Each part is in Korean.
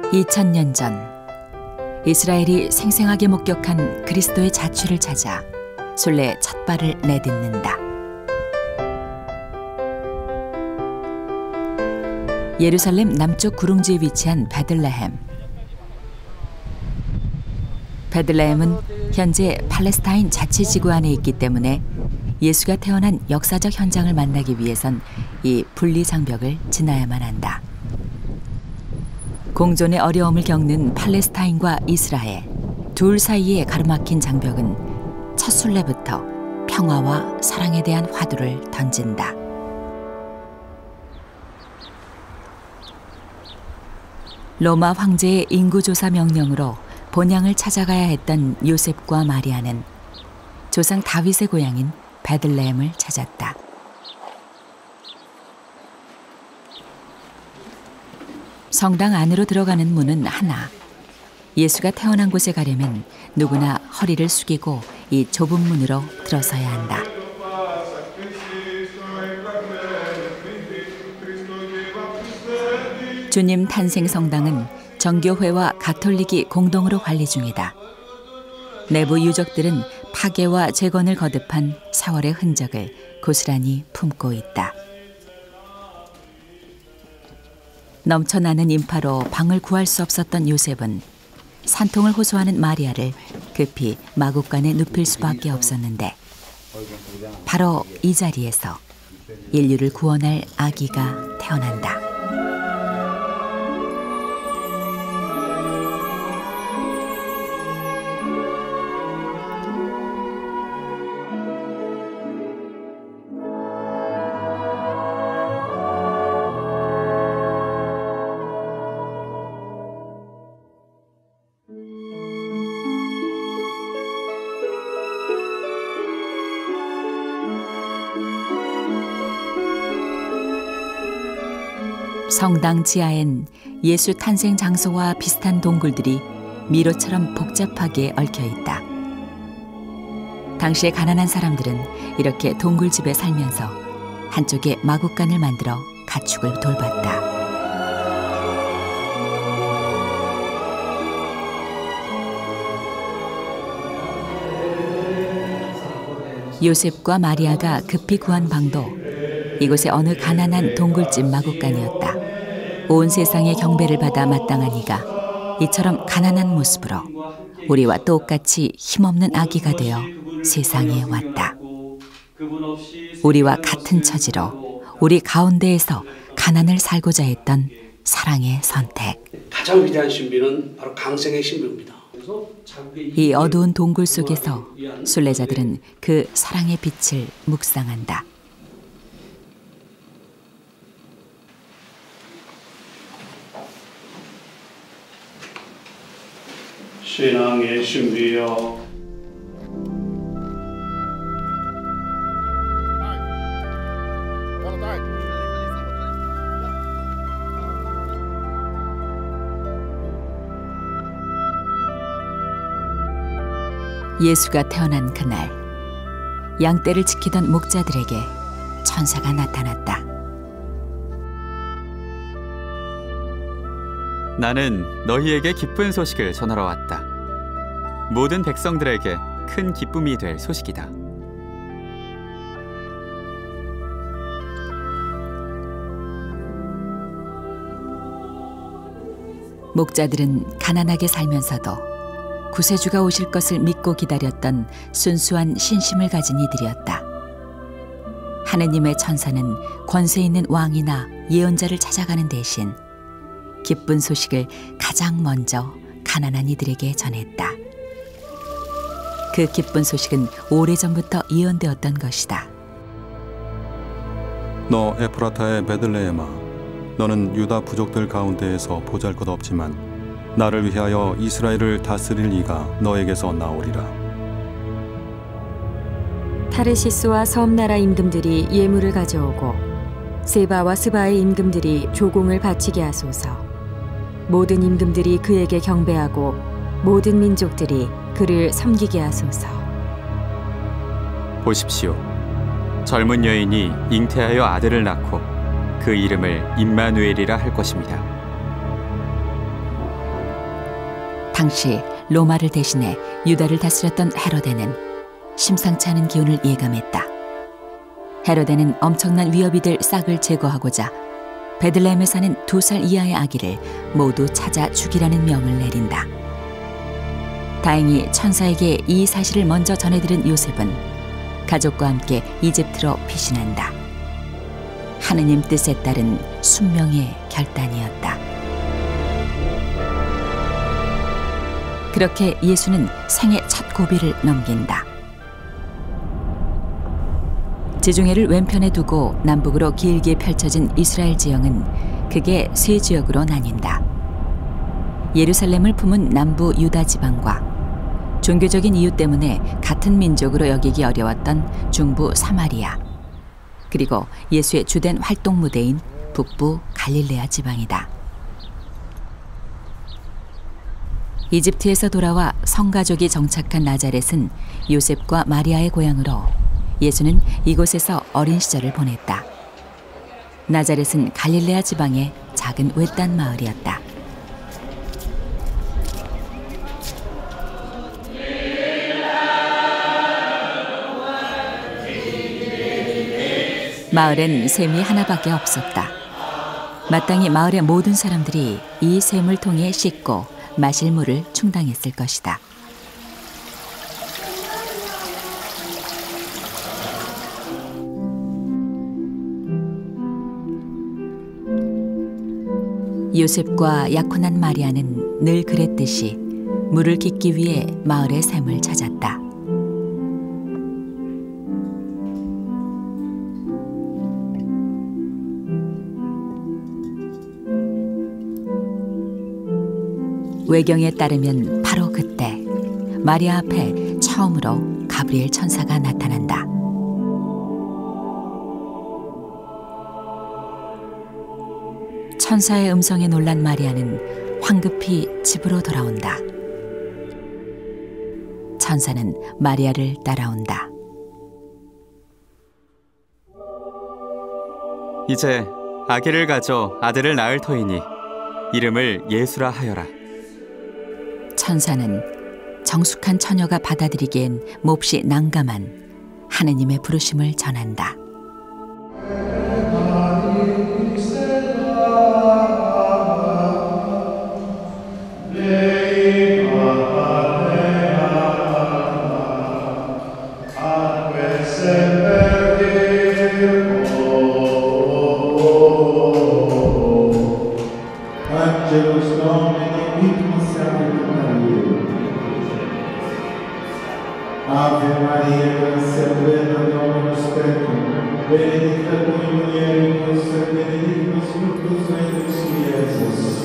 2000년 전 이스라엘이 생생하게 목격한 그리스도의 자취를 찾아 순례 첫 발을 내딛는다. 예루살렘 남쪽 구릉지에 위치한 베들레헴. 베들레헴은 현재 팔레스타인 자치지구 안에 있기 때문에 예수가 태어난 역사적 현장을 만나기 위해선 이 분리장벽을 지나야만 한다. 공존의 어려움을 겪는 팔레스타인과 이스라엘 둘 사이에 가로막힌 장벽은 첫 순례부터 평화와 사랑에 대한 화두를 던진다. 로마 황제의 인구조사 명령으로 본향을 찾아가야 했던 요셉과 마리아는 조상 다윗의 고향인 베들레헴을 찾았다. 성당 안으로 들어가는 문은 하나. 예수가 태어난 곳에 가려면 누구나 허리를 숙이고 이 좁은 문으로 들어서야 한다. 주님 탄생 성당은 정교회와 가톨릭이 공동으로 관리 중이다. 내부 유적들은 파괴와 재건을 거듭한 세월의 흔적을 고스란히 품고 있다. 넘쳐나는 인파로 방을 구할 수 없었던 요셉은 산통을 호소하는 마리아를 급히 마국간에 눕힐 수밖에 없었는데 바로 이 자리에서 인류를 구원할 아기가 태어난다. 성당 지하엔 예수 탄생 장소와 비슷한 동굴들이 미로처럼 복잡하게 얽혀 있다. 당시의 가난한 사람들은 이렇게 동굴집에 살면서 한쪽에 마국간을 만들어 가축을 돌봤다. 요셉과 마리아가 급히 구한 방도 이곳의 어느 가난한 동굴집 마국간이었다. 온 세상의 경배를 받아 마땅한 이가 이처럼 가난한 모습으로 우리와 똑같이 힘없는 아기가 되어 세상에 왔다. 우리와 같은 처지로 우리 가운데에서 가난을 살고자 했던 사랑의 선택. 가장 위대한 신비는 바로 강생의 신비입니다. 이 어두운 동굴 속에서 순례자들은 그 사랑의 빛을 묵상한다. 신앙의 신비여, 예수가 태어난 그날 양떼를 지키던 목자들에게 천사가 나타났다. 나는 너희에게 기쁜 소식을 전하러 왔다. 모든 백성들에게 큰 기쁨이 될 소식이다. 목자들은 가난하게 살면서도 구세주가 오실 것을 믿고 기다렸던 순수한 신심을 가진 이들이었다. 하느님의 천사는 권세 있는 왕이나 예언자를 찾아가는 대신 기쁜 소식을 가장 먼저 가난한 이들에게 전했다. 그 기쁜 소식은 오래전부터 예언되었던 것이다. 너 에프라타의 베들레헴아, 너는 유다 부족들 가운데에서 보잘것없지만 나를 위하여 이스라엘을 다스릴 이가 너에게서 나오리라. 타르시스와 섬나라 임금들이 예물을 가져오고 세바와 스바의 임금들이 조공을 바치게 하소서. 모든 임금들이 그에게 경배하고 모든 민족들이 그를 섬기게 하소서. 보십시오. 젊은 여인이 잉태하여 아들을 낳고 그 이름을 임마누엘이라 할 것입니다. 당시 로마를 대신해 유다를 다스렸던 헤로데는 심상치 않은 기운을 예감했다. 헤로데는 엄청난 위협이 될 싹을 제거하고자 베들레헴에 사는 2살 이하의 아기를 모두 찾아 죽이라는 명을 내린다. 다행히 천사에게 이 사실을 먼저 전해들은 요셉은 가족과 함께 이집트로 피신한다. 하느님 뜻에 따른 순명의 결단이었다. 그렇게 예수는 생애 첫 고비를 넘긴다. 지중해를 왼편에 두고 남북으로 길게 펼쳐진 이스라엘 지형은 크게 세 지역으로 나뉜다. 예루살렘을 품은 남부 유다 지방과 종교적인 이유 때문에 같은 민족으로 여기기 어려웠던 중부 사마리아, 그리고 예수의 주된 활동 무대인 북부 갈릴레아 지방이다. 이집트에서 돌아와 성가족이 정착한 나자렛은 요셉과 마리아의 고향으로 예수는 이곳에서 어린 시절을 보냈다. 나자렛은 갈릴레아 지방의 작은 외딴 마을이었다. 마을엔 샘이 하나밖에 없었다. 마땅히 마을의 모든 사람들이 이 샘을 통해 씻고 마실 물을 충당했을 것이다. 요셉과 약혼한 마리아는 늘 그랬듯이 물을 깃기 위해 마을의 샘을 찾았다. 외경에 따르면 바로 그때 마리아 앞에 처음으로 가브리엘 천사가 나타난다. 천사의 음성에 놀란 마리아는 황급히 집으로 돌아온다. 천사는 마리아를 따라온다. 이제 아기를 가져 아들을 낳을 터이니 이름을 예수라 하여라. 천사는 정숙한 처녀가 받아들이기엔 몹시 난감한 하느님의 부르심을 전한다. Ave Maria, gratia plena, Dominus tecum, benedicta tu in mulieribus et benedictus fructus ventris tui, Iesus.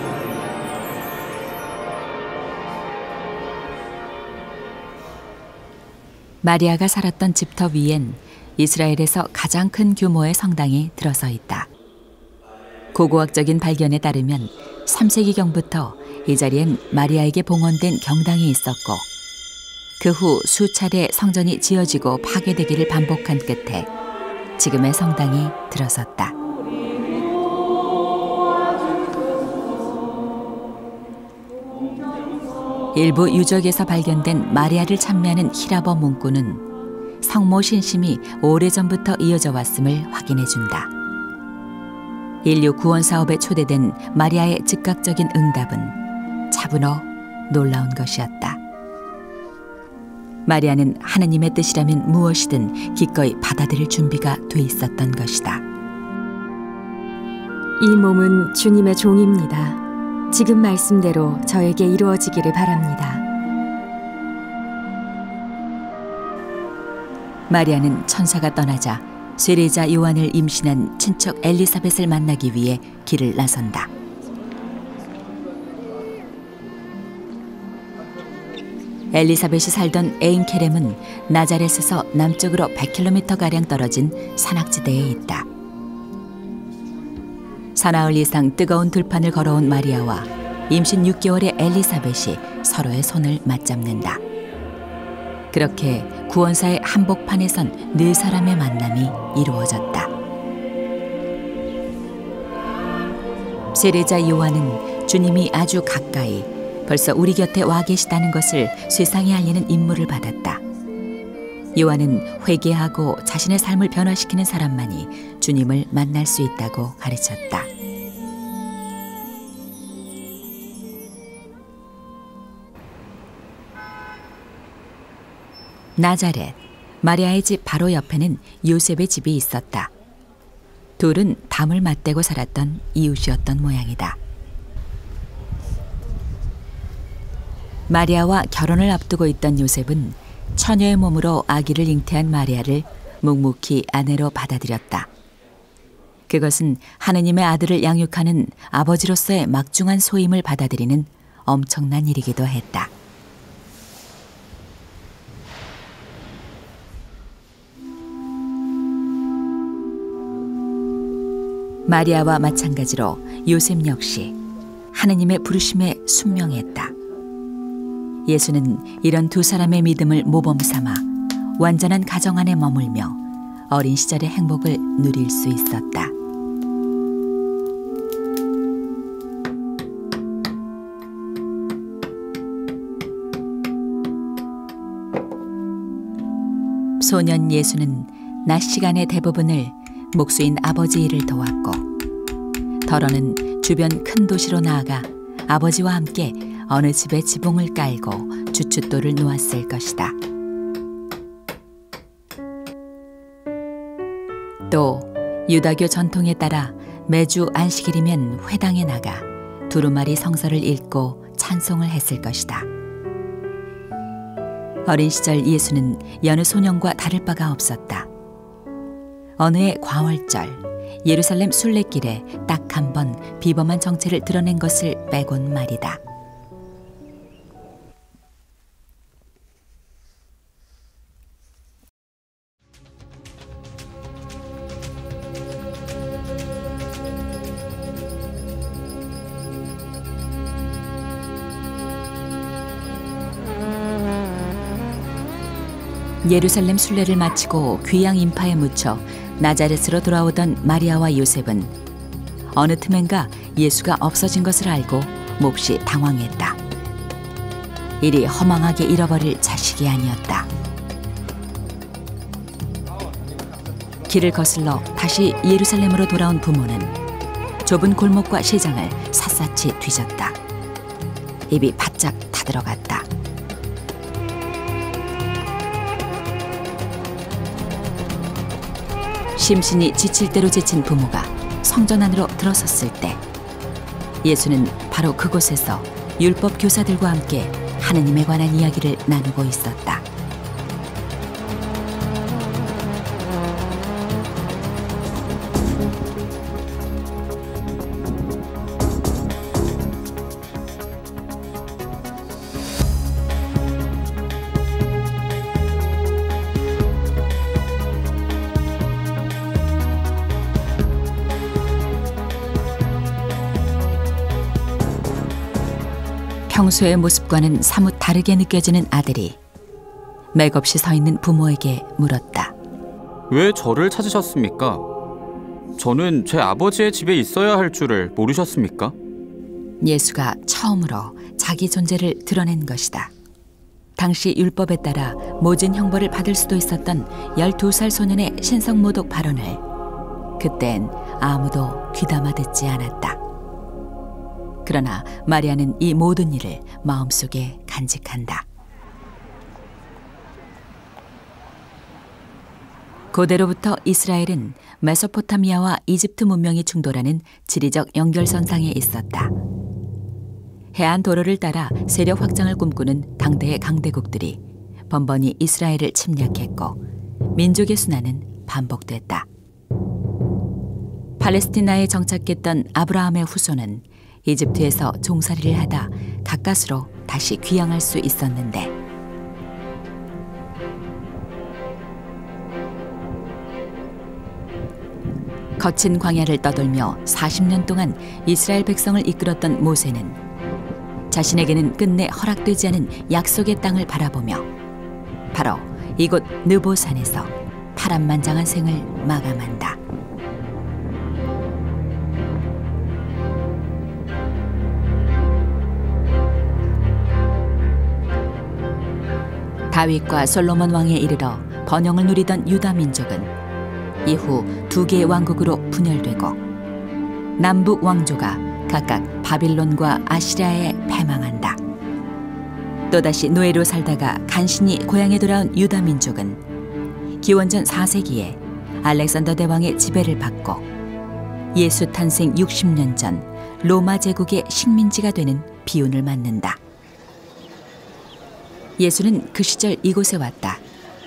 마리아가 살았던 집터 위엔 이스라엘에서 가장 큰 규모의 성당이 들어서 있다. 고고학적인 발견에 따르면 3세기경부터 이 자리엔 마리아에게 봉헌된 경당이 있었고 그 후 수차례 성전이 지어지고 파괴되기를 반복한 끝에 지금의 성당이 들어섰다. 일부 유적에서 발견된 마리아를 찬미하는 히라버 문구는 성모 신심이 오래전부터 이어져 왔음을 확인해준다. 인류 구원 사업에 초대된 마리아의 즉각적인 응답은 차분어 놀라운 것이었다. 마리아는 하느님의 뜻이라면 무엇이든 기꺼이 받아들일 준비가 돼 있었던 것이다. 이 몸은 주님의 종입니다. 지금 말씀대로 저에게 이루어지기를 바랍니다. 마리아는 천사가 떠나자 세례자 요한을 임신한 친척 엘리사벳을 만나기 위해 길을 나선다. 엘리사벳이 살던 에인케렘은 나자렛에서 남쪽으로 100km가량 떨어진 산악지대에 있다. 사나흘 이상 뜨거운 들판을 걸어온 마리아와 임신 6개월의 엘리사벳이 서로의 손을 맞잡는다. 그렇게 구원사의 한복판에선 4사람의 만남이 이루어졌다. 세례자 요한은 주님이 아주 가까이 벌써 우리 곁에 와 계시다는 것을 세상에 알리는 임무를 받았다. 요한은 회개하고 자신의 삶을 변화시키는 사람만이 주님을 만날 수 있다고 가르쳤다. 나자렛, 마리아의 집 바로 옆에는 요셉의 집이 있었다. 둘은 담을 맞대고 살았던 이웃이었던 모양이다. 마리아와 결혼을 앞두고 있던 요셉은 처녀의 몸으로 아기를 잉태한 마리아를 묵묵히 아내로 받아들였다. 그것은 하느님의 아들을 양육하는 아버지로서의 막중한 소임을 받아들이는 엄청난 일이기도 했다. 마리아와 마찬가지로 요셉 역시 하느님의 부르심에 순명했다. 예수는 이런 두 사람의 믿음을 모범 삼아 완전한 가정 안에 머물며 어린 시절의 행복을 누릴 수 있었다. 소년 예수는 낮 시간의 대부분을 목수인 아버지 일을 도왔고, 더러는 주변 큰 도시로 나아가 아버지와 함께 어느 집에 지붕을 깔고 주춧돌을 놓았을 것이다. 또 유다교 전통에 따라 매주 안식일이면 회당에 나가 두루마리 성서를 읽고 찬송을 했을 것이다. 어린 시절 예수는 여느 소년과 다를 바가 없었다. 어느 해 과월절 예루살렘 순례길에 딱 한 번 비범한 정체를 드러낸 것을 빼곤 말이다. 예루살렘 순례를 마치고 귀양 인파에 묻혀 나자렛으로 돌아오던 마리아와 요셉은 어느 틈엔가 예수가 없어진 것을 알고 몹시 당황했다. 이리 허망하게 잃어버릴 자식이 아니었다. 길을 거슬러 다시 예루살렘으로 돌아온 부모는 좁은 골목과 시장을 샅샅이 뒤졌다. 입이 바짝 타들어갔다. 심신이 지칠 대로 지친 부모가 성전 안으로 들어섰을 때 예수는 바로 그곳에서 율법 교사들과 함께 하느님에 관한 이야기를 나누고 있었다. 평소의 모습과는 사뭇 다르게 느껴지는 아들이 맥없이 서 있는 부모에게 물었다. 왜 저를 찾으셨습니까? 저는 제 아버지의 집에 있어야 할 줄을 모르셨습니까? 예수가 처음으로 자기 존재를 드러낸 것이다. 당시 율법에 따라 모진 형벌을 받을 수도 있었던 12살 소년의 신성모독 발언을 그땐 아무도 귀담아 듣지 않았다. 그러나 마리아는 이 모든 일을 마음속에 간직한다. 고대로부터 이스라엘은 메소포타미아와 이집트 문명이 충돌하는 지리적 연결선상에 있었다. 해안 도로를 따라 세력 확장을 꿈꾸는 당대의 강대국들이 번번이 이스라엘을 침략했고 민족의 순환은 반복됐다. 팔레스티나에 정착했던 아브라함의 후손은 이집트에서 종살이를 하다 가까스로 다시 귀향할 수 있었는데 거친 광야를 떠돌며 40년 동안 이스라엘 백성을 이끌었던 모세는 자신에게는 끝내 허락되지 않은 약속의 땅을 바라보며 바로 이곳 느보산에서 파란만장한 생을 마감한다. 다윗과 솔로몬 왕에 이르러 번영을 누리던 유다 민족은 이후 두 개의 왕국으로 분열되고 남북 왕조가 각각 바빌론과 아시리아에 패망한다. 또다시 노예로 살다가 간신히 고향에 돌아온 유다 민족은 기원전 4세기에 알렉산더 대왕의 지배를 받고 예수 탄생 60년 전 로마 제국의 식민지가 되는 비운을 맞는다. 예수는 그 시절 이곳에 왔다.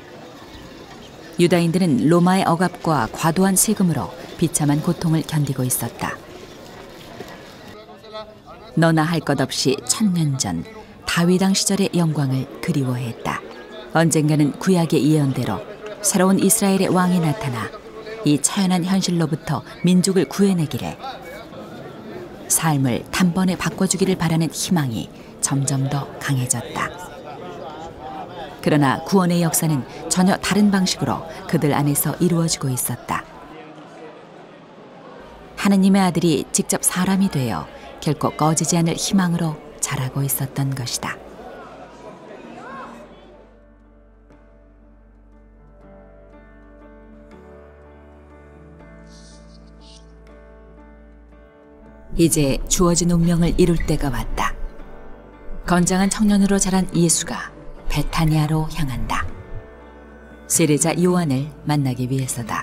유다인들은 로마의 억압과 과도한 세금으로 비참한 고통을 견디고 있었다. 너나 할 것 없이 1000년 전 다윗 왕 시절의 영광을 그리워했다. 언젠가는 구약의 예언대로 새로운 이스라엘의 왕이 나타나 이 처연한 현실로부터 민족을 구해내기를, 삶을 단번에 바꿔주기를 바라는 희망이 점점 더 강해졌다. 그러나 구원의 역사는 전혀 다른 방식으로 그들 안에서 이루어지고 있었다. 하느님의 아들이 직접 사람이 되어 결코 꺼지지 않을 희망으로 자라고 있었던 것이다. 이제 주어진 운명을 이룰 때가 왔다. 건장한 청년으로 자란 예수가 베타니아로 향한다. 세례자 요한을 만나기 위해서다.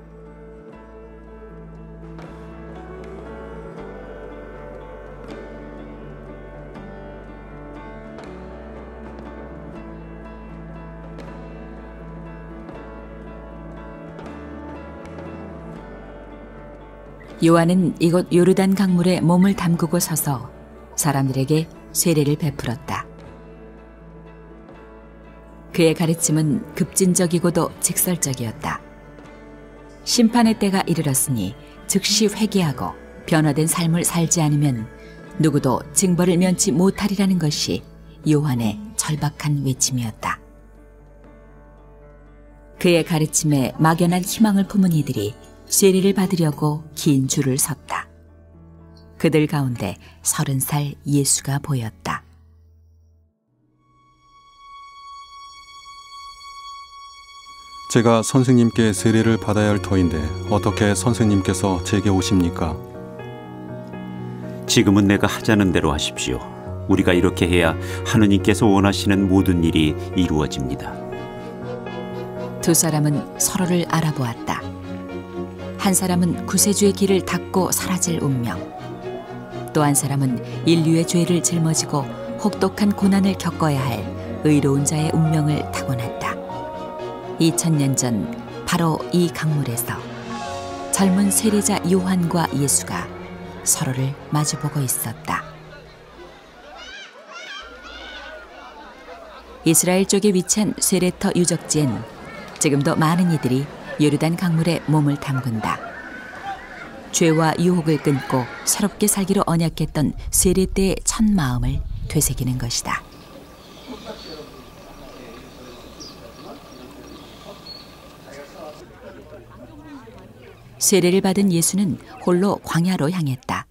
요한은 이곳 요르단 강물에 몸을 담그고 서서 사람들에게 세례를 베풀었다. 그의 가르침은 급진적이고도 직설적이었다. 심판의 때가 이르렀으니 즉시 회개하고 변화된 삶을 살지 않으면 누구도 징벌을 면치 못하리라는 것이 요한의 절박한 외침이었다. 그의 가르침에 막연한 희망을 품은 이들이 세례를 받으려고 긴 줄을 섰다. 그들 가운데 30살 예수가 보였다. 제가 선생님께 세례를 받아야 할 터인데 어떻게 선생님께서 제게 오십니까? 지금은 내가 하자는 대로 하십시오. 우리가 이렇게 해야 하느님께서 원하시는 모든 일이 이루어집니다. 두 사람은 서로를 알아보았다. 한 사람은 구세주의 길을 닫고 사라질 운명, 또 한 사람은 인류의 죄를 짊어지고 혹독한 고난을 겪어야 할 의로운 자의 운명을 타고났다. 2000년 전 바로 이 강물에서 젊은 세례자 요한과 예수가 서로를 마주보고 있었다. 이스라엘 쪽에 위치한 세레터 유적지엔 지금도 많은 이들이 요르단 강물에 몸을 담근다. 죄와 유혹을 끊고 새롭게 살기로 언약했던 세례 때의 첫 마음을 되새기는 것이다. 세례를 받은 예수는 홀로 광야로 향했다.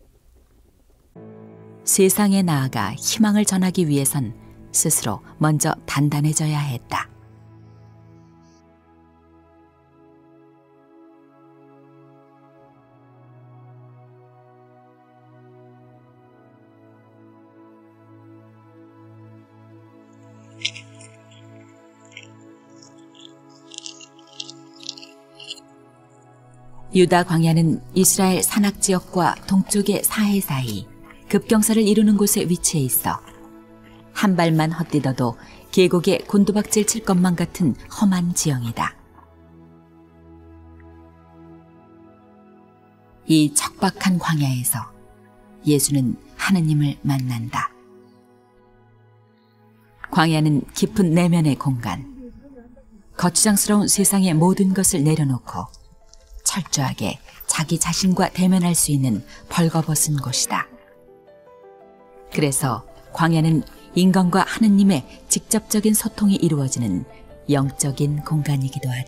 세상에 나아가 희망을 전하기 위해선 스스로 먼저 단단해져야 했다. 유다 광야는 이스라엘 산악지역과 동쪽의 사해 사이 급경사를 이루는 곳에 위치해 있어 한 발만 헛디뎌도 계곡에 곤두박질 칠 것만 같은 험한 지형이다. 이 척박한 광야에서 예수는 하느님을 만난다. 광야는 깊은 내면의 공간, 거추장스러운 세상의 모든 것을 내려놓고 철저하게 자기 자신과 대면할 수 있는 벌거벗은 곳이다. 그래서 광야는 인간과 하느님의 직접적인 소통이 이루어지는 영적인 공간이기도 하다.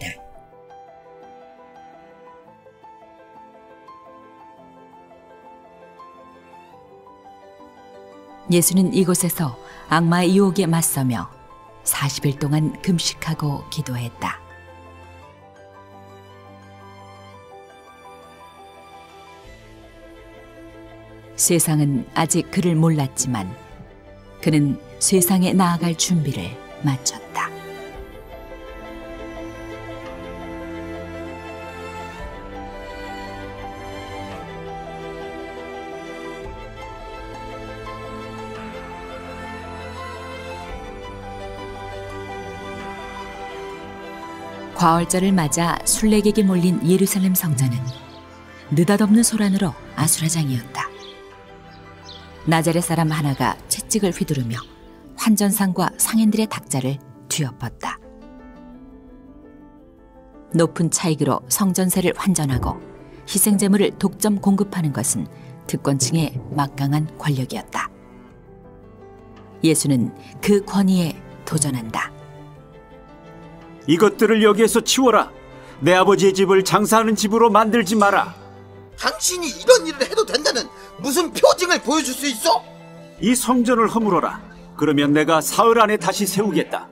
예수는 이곳에서 악마의 유혹에 맞서며 40일 동안 금식하고 기도했다. 세상은 아직 그를 몰랐지만 그는 세상에 나아갈 준비를 마쳤다. 과월절을 맞아 순례객이 몰린 예루살렘 성전은 느닷없는 소란으로 아수라장이었다. 나자렛 사람 하나가 채찍을 휘두르며 환전상과 상인들의 닭자를 뒤엎었다. 높은 차익으로 성전세를 환전하고 희생제물을 독점 공급하는 것은 특권층의 막강한 권력이었다. 예수는 그 권위에 도전한다. 이것들을 여기에서 치워라. 내 아버지의 집을 장사하는 집으로 만들지 마라. 당신이 이런 일을 해도 된다는 무슨 표징을 보여줄 수 있어? 이 성전을 허물어라. 그러면 내가 사흘 안에 다시 세우겠다.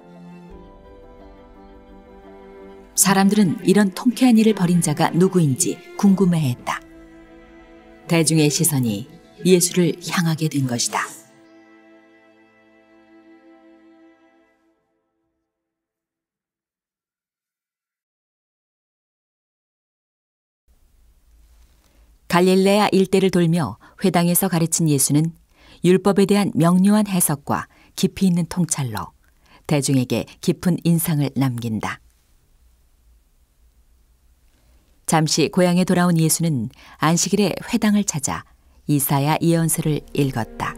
사람들은 이런 통쾌한 일을 벌인 자가 누구인지 궁금해했다. 대중의 시선이 예수를 향하게 된 것이다. 갈릴레아 일대를 돌며 회당에서 가르친 예수는 율법에 대한 명료한 해석과 깊이 있는 통찰로 대중에게 깊은 인상을 남긴다. 잠시 고향에 돌아온 예수는 안식일에 회당을 찾아 이사야 예언서를 읽었다.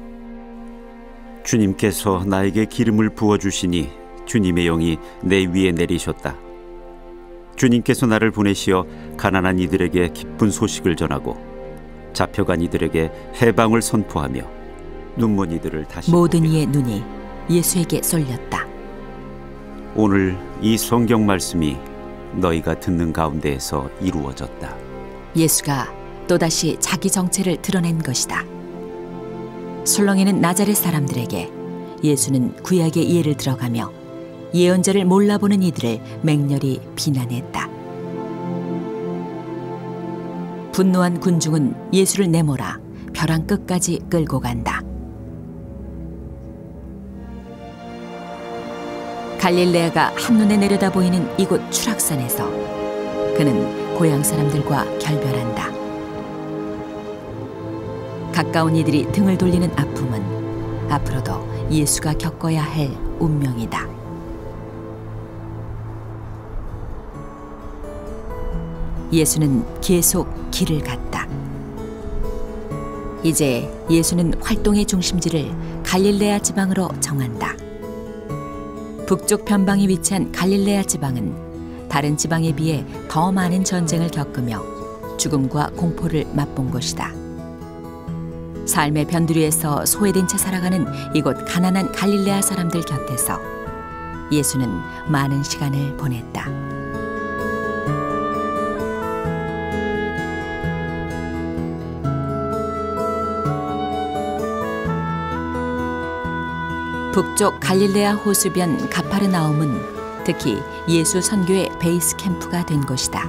주님께서 나에게 기름을 부어주시니 주님의 영이 내 위에 내리셨다. 주님께서 나를 보내시어 가난한 이들에게 기쁜 소식을 전하고 잡혀간 이들에게 해방을 선포하며 눈먼 이들을 다시 모든 이의 눈이 예수에게 쏠렸다. 오늘 이 성경 말씀이 너희가 듣는 가운데에서 이루어졌다. 예수가 또다시 자기 정체를 드러낸 것이다. 술렁이는 나자렛 사람들에게 예수는 구약의 예를 들어가며 예언자를 몰라보는 이들을 맹렬히 비난했다. 분노한 군중은 예수를 내몰아 벼랑 끝까지 끌고 간다. 갈릴레아가 한눈에 내려다 보이는 이곳 추락산에서 그는 고향 사람들과 결별한다. 가까운 이들이 등을 돌리는 아픔은 앞으로도 예수가 겪어야 할 운명이다. 예수는 계속 길을 갔다. 이제 예수는 활동의 중심지를 갈릴레아 지방으로 정한다. 북쪽 변방에 위치한 갈릴레아 지방은 다른 지방에 비해 더 많은 전쟁을 겪으며 죽음과 공포를 맛본 곳이다. 삶의 변두리에서 소외된 채 살아가는 이곳 가난한 갈릴레아 사람들 곁에서 예수는 많은 시간을 보냈다. 북쪽 갈릴레아 호수변 가파르나움은 특히 예수 선교의 베이스 캠프가 된 곳이다.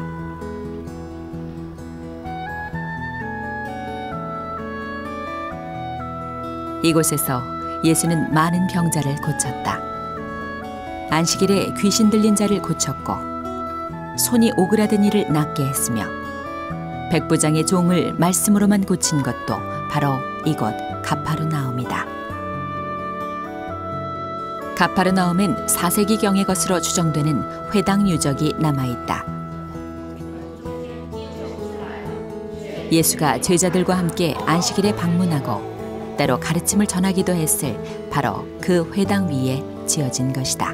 이곳에서 예수는 많은 병자를 고쳤다. 안식일에 귀신 들린 자를 고쳤고 손이 오그라든 이를 낫게 했으며 백부장의 종을 말씀으로만 고친 것도 바로 이곳 가파르나움이다. 가파르나움엔 4세기경의 것으로 추정되는 회당 유적이 남아있다. 예수가 제자들과 함께 안식일에 방문하고 때로 가르침을 전하기도 했을 바로 그 회당 위에 지어진 것이다.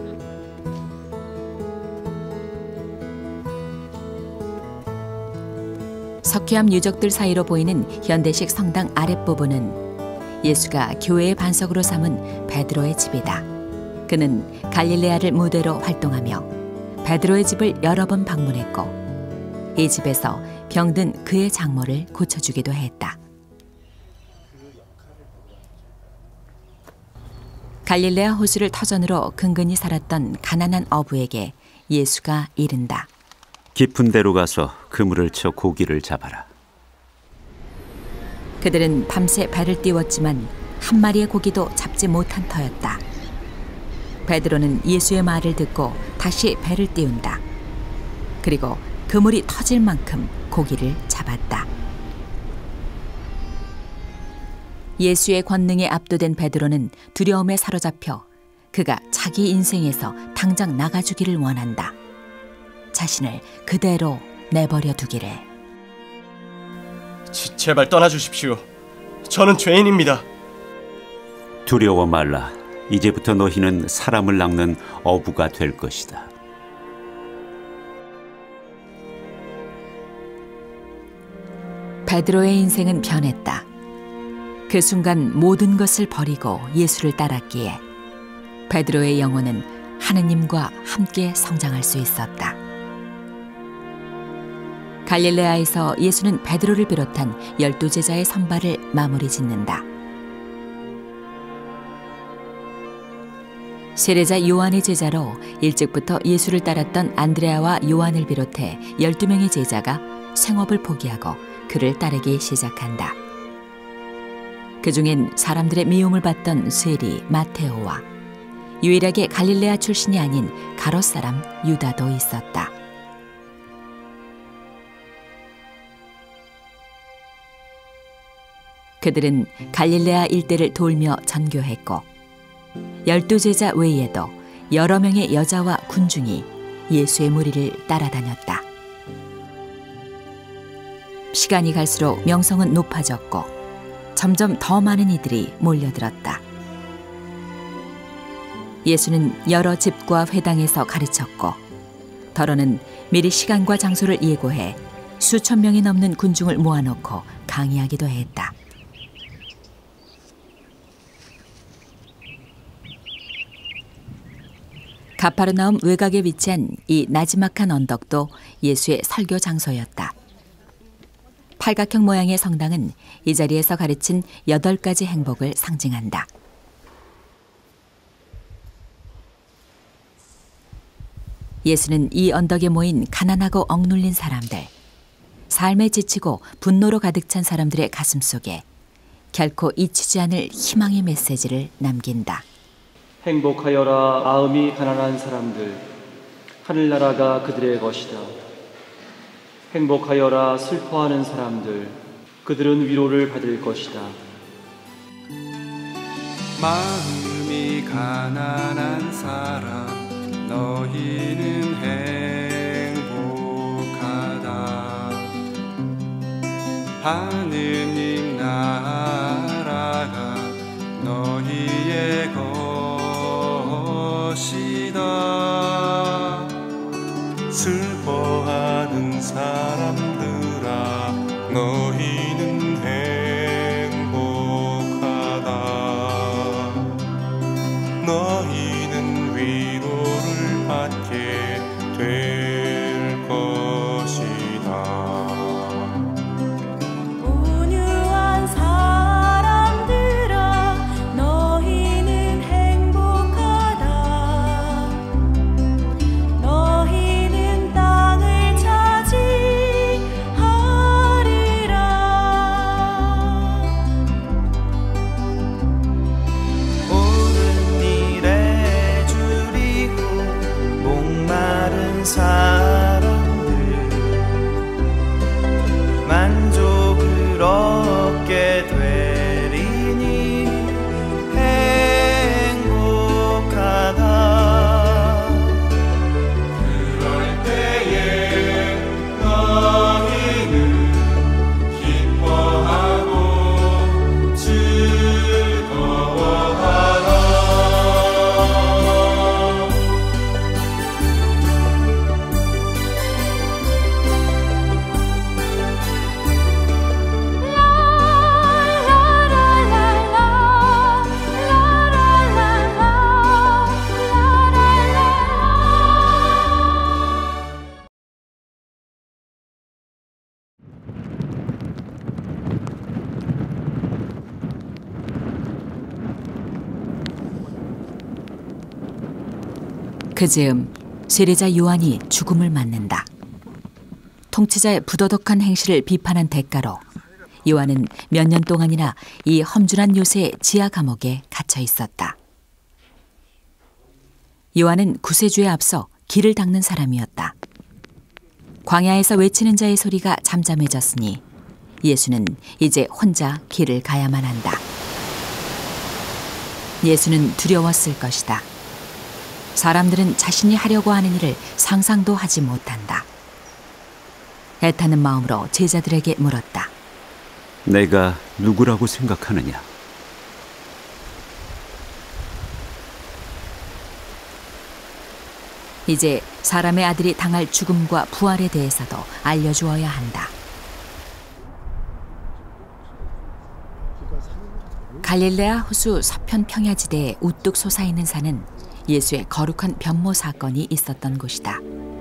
석회암 유적들 사이로 보이는 현대식 성당 아랫부분은 예수가 교회의 반석으로 삼은 베드로의 집이다. 그는 갈릴레아를 무대로 활동하며 베드로의 집을 여러 번 방문했고 이 집에서 병든 그의 장모를 고쳐주기도 했다. 갈릴레아 호수를 터전으로 근근히 살았던 가난한 어부에게 예수가 이른다. 깊은 데로 가서 그물을 쳐 고기를 잡아라. 그들은 밤새 배를 띄웠지만 한 마리의 고기도 잡지 못한 터였다. 베드로는 예수의 말을 듣고 다시 배를 띄운다. 그리고 그물이 터질 만큼 고기를 잡았다. 예수의 권능에 압도된 베드로는 두려움에 사로잡혀 그가 자기 인생에서 당장 나가주기를 원한다. 자신을 그대로 내버려 두기를. 제발 떠나주십시오. 저는 죄인입니다. 두려워 말라. 이제부터 너희는 사람을 낚는 어부가 될 것이다. 베드로의 인생은 변했다. 그 순간 모든 것을 버리고 예수를 따랐기에 베드로의 영혼은 하느님과 함께 성장할 수 있었다. 갈릴레아에서 예수는 베드로를 비롯한 12제자의 선발을 마무리 짓는다. 세례자 요한의 제자로 일찍부터 예수를 따랐던 안드레아와 요한을 비롯해 12명의 제자가 생업을 포기하고 그를 따르기 시작한다. 그중엔 사람들의 미움을 받던 세리 마테오와 유일하게 갈릴레아 출신이 아닌 가롯 사람 유다도 있었다. 그들은 갈릴레아 일대를 돌며 전교했고 12제자 외에도 여러 명의 여자와 군중이 예수의 무리를 따라다녔다. 시간이 갈수록 명성은 높아졌고 점점 더 많은 이들이 몰려들었다. 예수는 여러 집과 회당에서 가르쳤고 더러는 미리 시간과 장소를 예고해 수천 명이 넘는 군중을 모아놓고 강의하기도 했다. 가파르나움 외곽에 위치한 이 나지막한 언덕도 예수의 설교 장소였다. 팔각형 모양의 성당은 이 자리에서 가르친 8가지 행복을 상징한다. 예수는 이 언덕에 모인 가난하고 억눌린 사람들, 삶에 지치고 분노로 가득 찬 사람들의 가슴 속에 결코 잊히지 않을 희망의 메시지를 남긴다. 행복하여라 마음이 가난한 사람들, 하늘나라가 그들의 것이다. 행복하여라 슬퍼하는 사람들, 그들은 위로를 받을 것이다. 마음이 가난한 사람, 너희는 행복하다. 하느님 나라가 너희의 것이다. 슬퍼하는 사람들아, 너희는 행복하다. 너희는 위로를 받게 될 것이다. 온유한 사람들아, 너희는 행복하다. 너희는 땅을 차지하리라. 그 즈음 세례자 요한이 죽음을 맞는다. 통치자의 부도덕한 행실을 비판한 대가로 요한은 몇 년 동안이나 이 험준한 요새의 지하 감옥에 갇혀 있었다. 요한은 구세주에 앞서 길을 닦는 사람이었다. 광야에서 외치는 자의 소리가 잠잠해졌으니 예수는 이제 혼자 길을 가야만 한다. 예수는 두려웠을 것이다. 사람들은 자신이 하려고 하는 일을 상상도 하지 못한다. 애타는 마음으로 제자들에게 물었다. 내가 누구라고 생각하느냐? 이제 사람의 아들이 당할 죽음과 부활에 대해서도 알려주어야 한다. 갈릴레아 호수 서편 평야지대에 우뚝 솟아있는 산은 예수의 거룩한 변모 사건이 있었던 곳이다.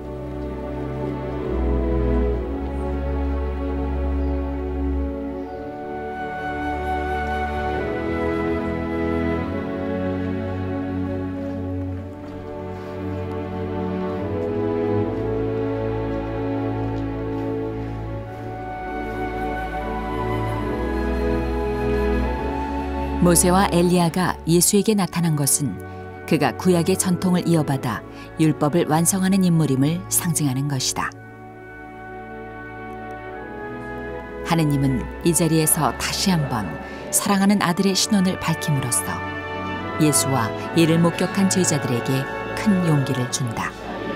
모세와 엘리야가 예수에게 나타난 것은 그가 구약의 전통을 이어받아 율법을 완성하는 인물임을 상징하는 것이다. 하느님은 이 자리에서 다시 한번 사랑하는 아들의 신원을 밝힘으로써 예수와 이를 목격한 제자들에게 큰 용기를 준다.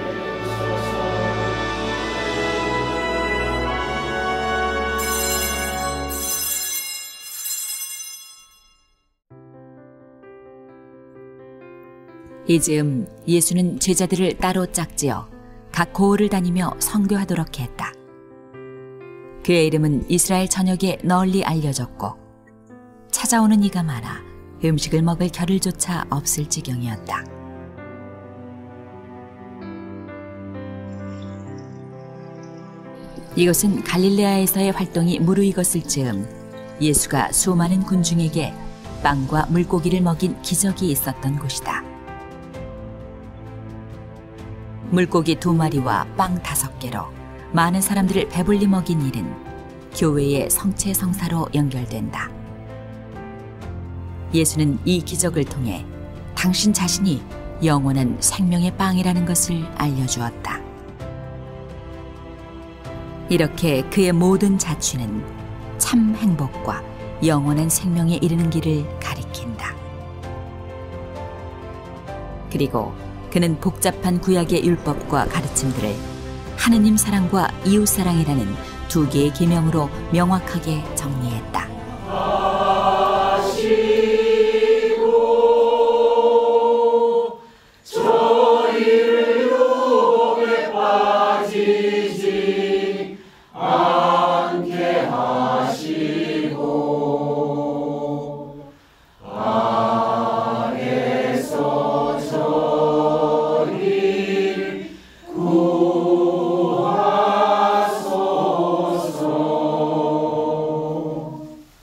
이 즈음 예수는 제자들을 따로 짝지어 각 고을을 다니며 선교하도록 했다. 그의 이름은 이스라엘 전역에 널리 알려졌고 찾아오는 이가 많아 음식을 먹을 겨를조차 없을 지경이었다. 이것은 갈릴레아에서의 활동이 무르익었을 즈음 예수가 수많은 군중에게 빵과 물고기를 먹인 기적이 있었던 곳이다. 물고기 2마리와 빵 5개로 많은 사람들을 배불리 먹인 일은 교회의 성체 성사로 연결된다. 예수는 이 기적을 통해 당신 자신이 영원한 생명의 빵이라는 것을 알려주었다. 이렇게 그의 모든 자취는 참 행복과 영원한 생명에 이르는 길을 가리킨다. 그리고 그는 복잡한 구약의 율법과 가르침들을 하느님 사랑과 이웃 사랑이라는 2개의 계명으로 명확하게 정리했다. 저희를 유혹에 빠지지 않게 하시고 악에서 저희 구하소서.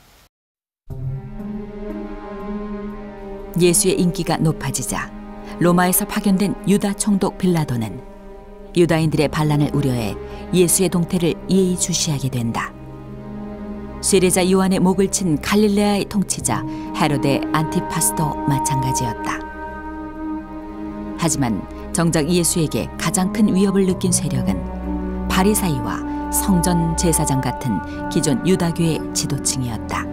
예수의 인기가 높아지자 로마에서 파견된 유다 총독 빌라도는 유다인들의 반란을 우려해 예수의 동태를 예의주시하게 된다. 세례자 요한의 목을 친 갈릴레아의 통치자 헤로데 안티파스도 마찬가지였다. 하지만 정작 예수에게 가장 큰 위협을 느낀 세력은 바리사이와 성전 제사장 같은 기존 유다교의 지도층이었다.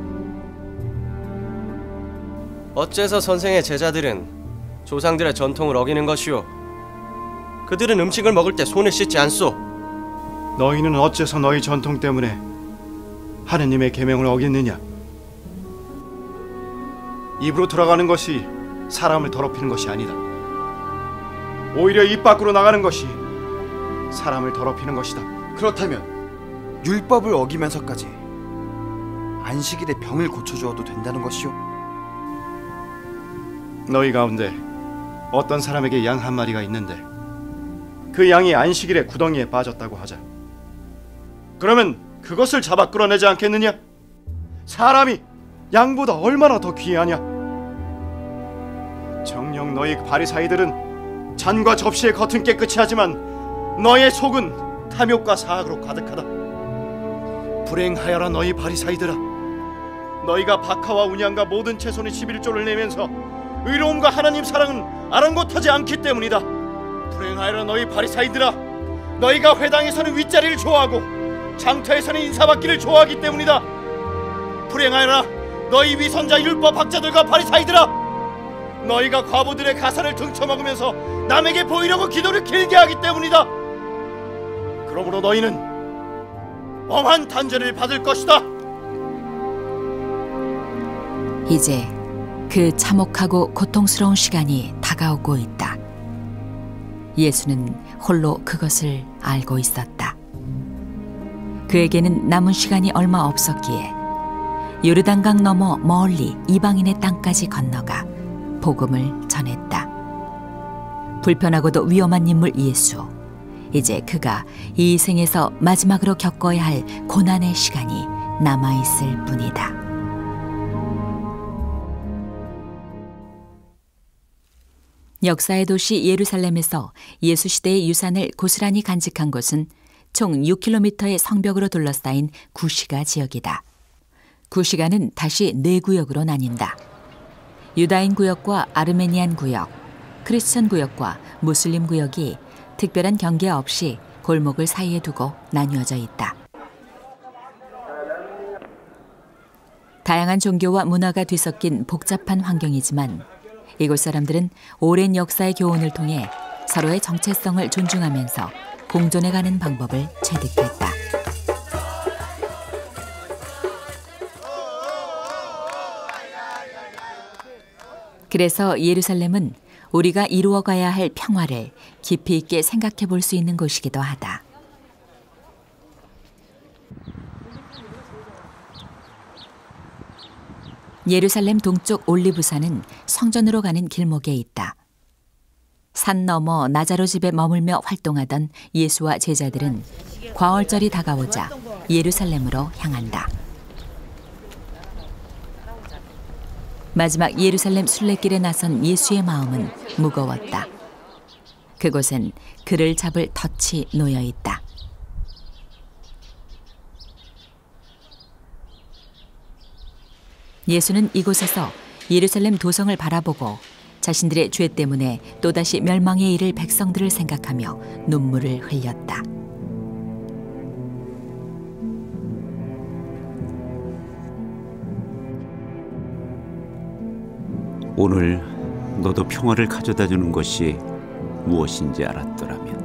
어째서 선생의 제자들은 조상들의 전통을 어기는 것이오? 그들은 음식을 먹을 때 손을 씻지 않소. 너희는 어째서 너희 전통 때문에 하느님의 계명을 어겼느냐? 입으로 들어가는 것이 사람을 더럽히는 것이 아니다. 오히려 입 밖으로 나가는 것이 사람을 더럽히는 것이다. 그렇다면 율법을 어기면서까지 안식일에 병을 고쳐주어도 된다는 것이오? 너희 가운데 어떤 사람에게 양 1마리가 있는데 그 양이 안식일에 구덩이에 빠졌다고 하자. 그러면 그것을 잡아 끌어내지 않겠느냐? 사람이 양보다 얼마나 더 귀하냐? 정녕 너희 바리사이들은 잔과 접시의 겉은 깨끗이 하지만 너의 속은 탐욕과 사악으로 가득하다. 불행하여라 너희 바리사이들아, 너희가 박하와 운양과 모든 채소의 11조를 내면서 의로움과 하나님 사랑은 아랑곳하지 않기 때문이다. 불행하여라 너희 바리사이들아, 너희가 회당에서는 윗자리를 좋아하고 장터에서는 인사받기를 좋아하기 때문이다. 불행하여라 너희 위선자 율법 학자들과 바리사이들아, 너희가 과부들의 가사를 등쳐먹으면서 남에게 보이려고 기도를 길게 하기 때문이다. 그러므로 너희는 엄한 단죄를 받을 것이다. 이제 그 참혹하고 고통스러운 시간이 다가오고 있다. 예수는 홀로 그것을 알고 있었다. 그에게는 남은 시간이 얼마 없었기에 요르단강 너머 멀리 이방인의 땅까지 건너가 복음을 전했다. 불편하고도 위험한 인물 예수. 이제 그가 이 생에서 마지막으로 겪어야 할 고난의 시간이 남아있을 뿐이다. 역사의 도시 예루살렘에서 예수 시대의 유산을 고스란히 간직한 곳은 총 6km의 성벽으로 둘러싸인 구시가 지역이다. 구시가는 다시 4구역으로 나뉜다. 유다인 구역과 아르메니안 구역, 크리스천 구역과 무슬림 구역이 특별한 경계 없이 골목을 사이에 두고 나뉘어져 있다. 다양한 종교와 문화가 뒤섞인 복잡한 환경이지만 이곳 사람들은 오랜 역사의 교훈을 통해 서로의 정체성을 존중하면서 공존해가는 방법을 체득했다. 그래서 예루살렘은 우리가 이루어가야 할 평화를 깊이 있게 생각해 볼 수 있는 곳이기도 하다. 예루살렘 동쪽 올리브산은 성전으로 가는 길목에 있다. 산 너머 나자로 집에 머물며 활동하던 예수와 제자들은 과월절이 다가오자 예루살렘으로 향한다. 마지막 예루살렘 순례길에 나선 예수의 마음은 무거웠다. 그곳엔 그를 잡을 덫이 놓여 있다. 예수는 이곳에서 예루살렘 도성을 바라보고 자신들의 죄 때문에 또다시 멸망에 이를 백성들을 생각하며 눈물을 흘렸다. 오늘 너도 평화를 가져다 주는 것이 무엇인지 알았더라면.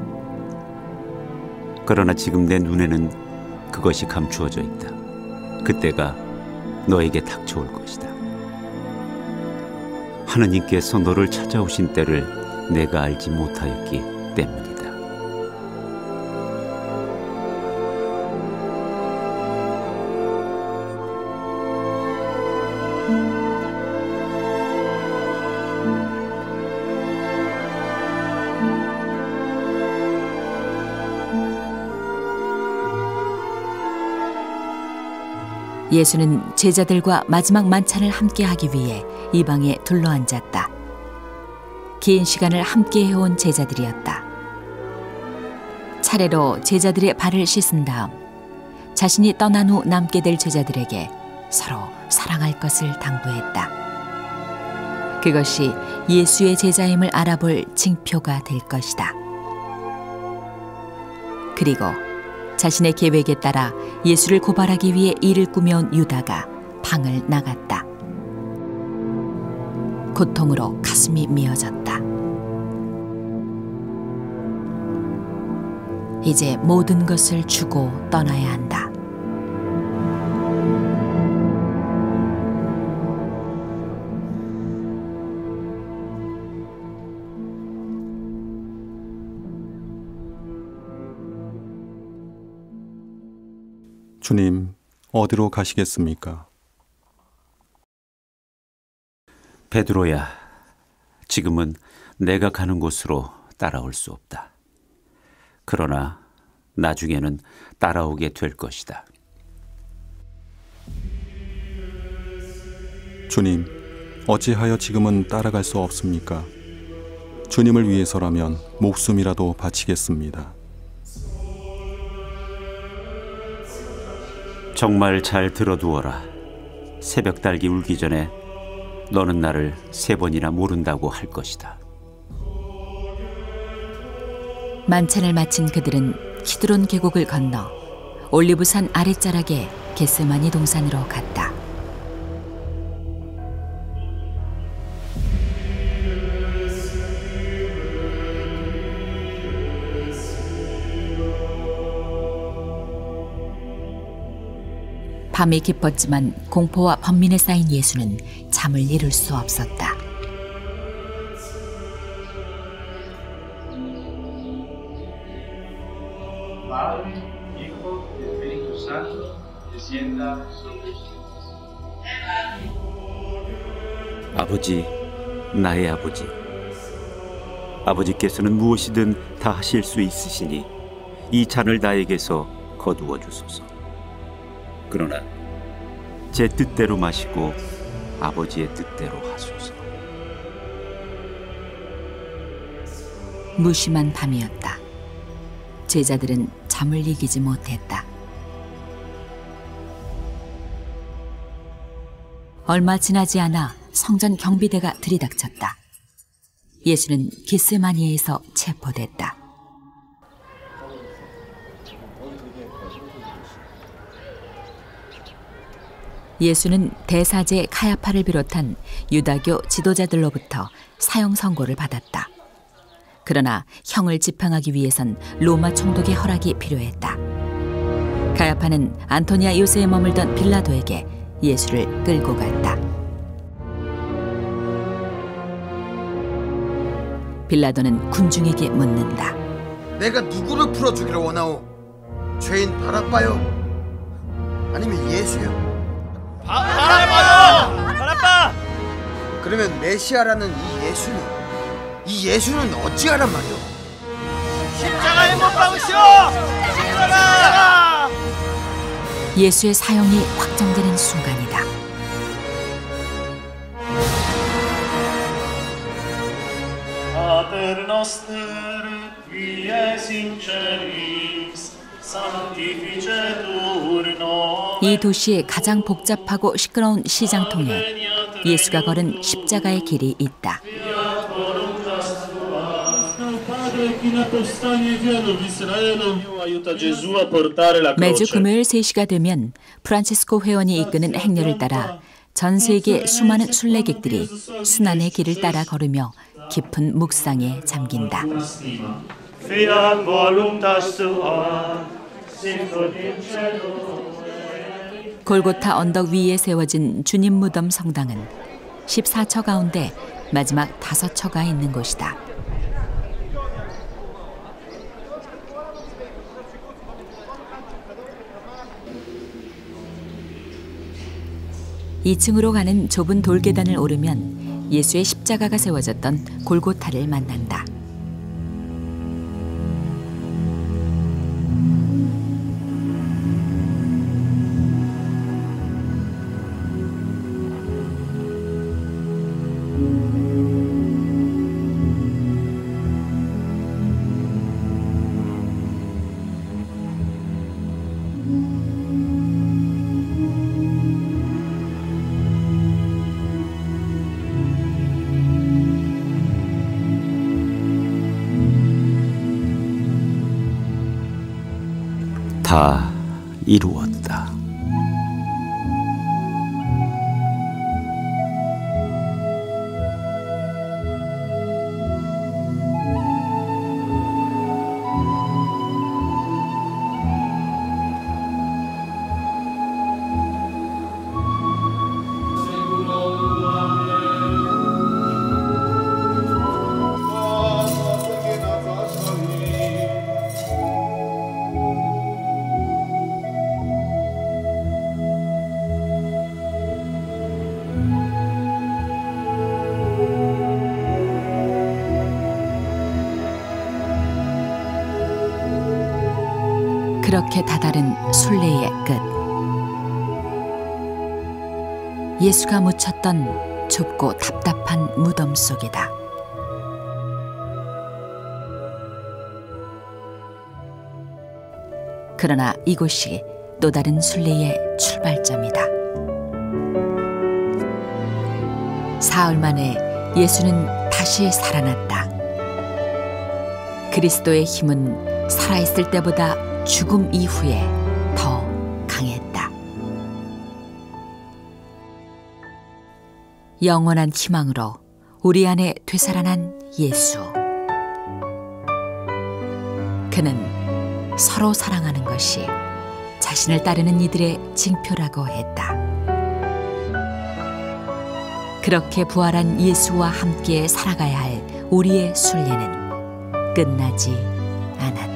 그러나 지금 내 눈에는 그것이 감추어져 있다. 그때가 너에게 닥쳐올 것이다. 하느님께서 너를 찾아오신 때를 내가 알지 못하였기 때문이다. 예수는 제자들과 마지막 만찬을 함께하기 위해 이방에 둘러앉았다. 긴 시간을 함께 해온 제자들이었다. 차례로 제자들의 발을 씻은 다음 자신이 떠난 후 남게 될 제자들에게 서로 사랑할 것을 당부했다. 그것이 예수의 제자임을 알아볼 징표가 될 것이다. 그리고 자신의 계획에 따라 예수를 고발하기 위해 일을 꾸며온 유다가 방을 나갔다. 고통으로 가슴이 미어졌다. 이제 모든 것을 주고 떠나야 한다. 주님, 어디로 가시겠습니까? 베드로야, 지금은 내가 가는 곳으로 따라올 수 없다. 그러나 나중에는 따라오게 될 것이다. 주님, 어찌하여 지금은 따라갈 수 없습니까? 주님을 위해서라면 목숨이라도 바치겠습니다. 정말 잘 들어두어라. 새벽 달기 울기 전에 너는 나를 3번이나 모른다고 할 것이다. 만찬을 마친 그들은 키드론 계곡을 건너 올리브산 아랫자락에 겟세마니 동산으로 갔다. 밤이 깊었지만 공포와 번민에 쌓인 예수는 잠을 이룰 수 없었다. 아버지, 나의 아버지. 아버지께서는 무엇이든 다 하실 수 있으시니 이 잔을 나에게서 거두어 주소서. 그러나 제 뜻대로 마시고 아버지의 뜻대로 하소서. 무심한 밤이었다. 제자들은 잠을 이기지 못했다. 얼마 지나지 않아 성전 경비대가 들이닥쳤다. 예수는 겟세마니에서 체포됐다. 예수는 대사제 카야파를 비롯한 유다교 지도자들로부터 사형 선고를 받았다. 그러나 형을 집행하기 위해선 로마 총독의 허락이 필요했다. 카야파는 안토니아 요새에 머물던 빌라도에게 예수를 끌고 갔다. 빌라도는 군중에게 묻는다. 내가 누구를 풀어주기를 원하오? 죄인 바라빠요? 아니면 예수요? 바라빠요! 바라빠! 그러면 메시아라는 이 예수는 어찌하란 말이오? 십자가에 못 박으시오! 십자가! 예수의 사형이 확정되는 순간이다. Pater noster, qui es in celis, sanctificetur nomen. 이 도시의 가장 복잡하고 시끄러운 시장통에 예수가 걸은 십자가의 길이 있다. 매주 금요일 3시가 되면 프란치스코 회원이 이끄는 행렬을 따라 전 세계 수많은 순례객들이 순환의 길을 따라 걸으며 깊은 묵상에 잠긴다. 골고타 언덕 위에 세워진 주님 무덤 성당은 14처 가운데 마지막 5처가 있는 곳이다. (2층으로) 가는 좁은 돌계단을 오르면 예수의 십자가가 세워졌던 골고타를 만난다. 다 이루었다. 그렇게 다다른 순례의 끝. 예수가 묻혔던 좁고 답답한 무덤 속이다. 그러나 이곳이 또 다른 순례의 출발점이다. 사흘 만에 예수는 다시 살아났다. 그리스도의 힘은 살아있을 때보다 죽음 이후에 더 강했다. 영원한 희망으로 우리 안에 되살아난 예수. 그는 서로 사랑하는 것이 자신을 따르는 이들의 징표라고 했다. 그렇게 부활한 예수와 함께 살아가야 할 우리의 순례는 끝나지 않았다.